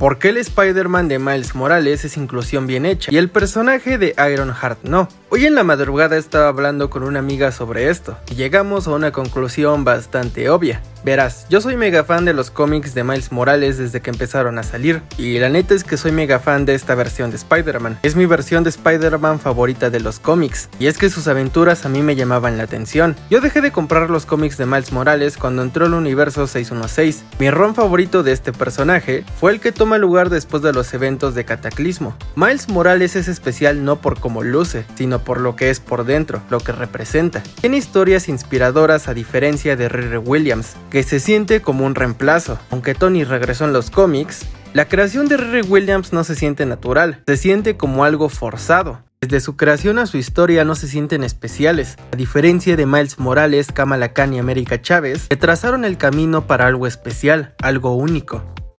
¿Por qué el Spider-Man de Miles Morales es inclusión bien hecha y el personaje de Ironheart no? Hoy en la madrugada estaba hablando con una amiga sobre esto y llegamos a una conclusión bastante obvia. Verás, yo soy mega fan de los cómics de Miles Morales desde que empezaron a salir, y la neta es que soy mega fan de esta versión de Spider-Man. Es mi versión de Spider-Man favorita de los cómics, y es que sus aventuras a mí me llamaban la atención. Yo dejé de comprar los cómics de Miles Morales cuando entró el universo 616. Mi run favorito de este personaje fue el que toma lugar después de los eventos de Cataclismo. Miles Morales es especial no por cómo luce, sino por lo que es por dentro, lo que representa. Tiene historias inspiradoras a diferencia de Riri Williams, que se siente como un reemplazo. Aunque Tony regresó en los cómics, la creación de Riri Williams no se siente natural, se siente como algo forzado. Desde su creación a su historia no se sienten especiales, a diferencia de Miles Morales, Kamala Khan y América Chávez, que trazaron el camino para algo especial, algo único.